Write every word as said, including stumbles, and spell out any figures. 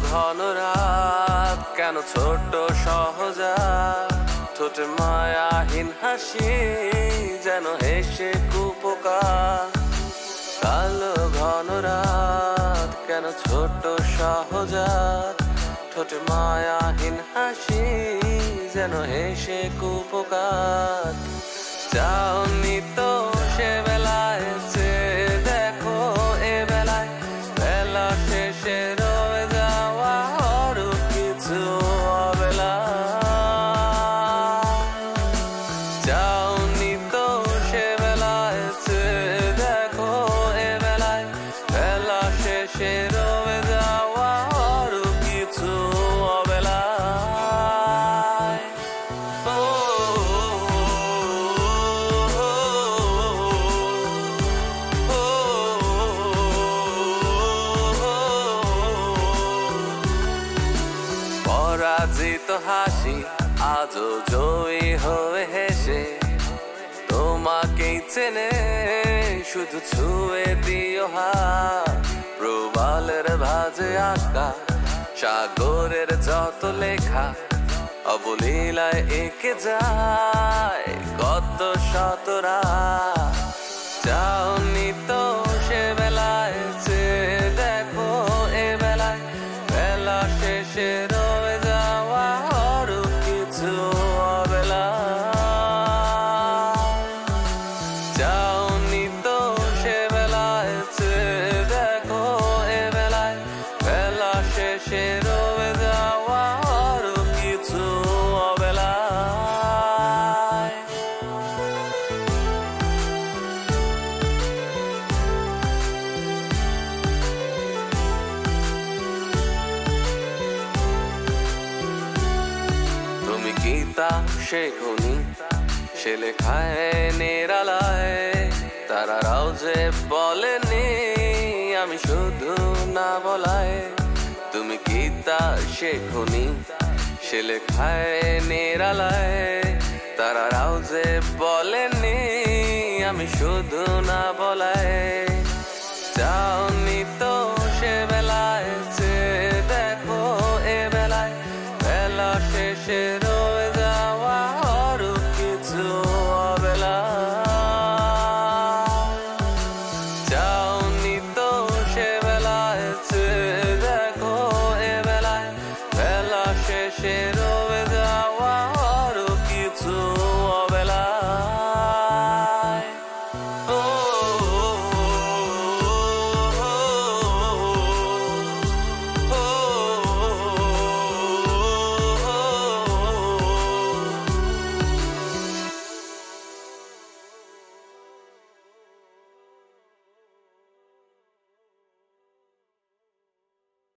ঘন রাত কেন ছোট সহজাত ঠোঁটে মায়াহীন হাসি যেন হেসে কুপোকা। কালো ঘন রাত কেন ছোট সহজাত ঠোঁটে মায়াহীন হাসি যেন হেসে কুপোকাত। যাওনি তো সে বেলায় চেয়ে দেখো এ বেলায় বেলা শেষে রয়ে যাওয়া আরো কিছু অবেলা। যাওনি তো সে বেলায় চেয়ে দেখো এ বেলায় বেলা শেষে রয়ে যাওয়া আরো কিছু অবেলা। পরাজিত হাসি আজও জয়ী হয়ে হেসে তোমাকেই চেনে শুধু ছুঁয়ে দিও হাত। প্রবালের ভাজে আঁকা সাগরের যত লেখা অবলীলায় এঁকে যায় কত শতরা। যাওনি তো সে বেলায় চেয়ে দেখো এ বেলায় বেলা শেষে রয়ে যাওয়া আরো কিছু অবেলা। যাওনি তো সে বেলায় চেয়ে দেখো এ বেলায় বেলা শেষে রয়ে যাওয়া আরো কিছু অবেলা। তুমি গীতা শেখনি সে লেখায় নিরালায় তারারাও যে বলেনি আমি শুধু না বলায়। তুমি গীতা শেখনি সে লেখায় নিরালায় তারারাও যে বলেনি আমি শুধু না বলায়। যাওনি তো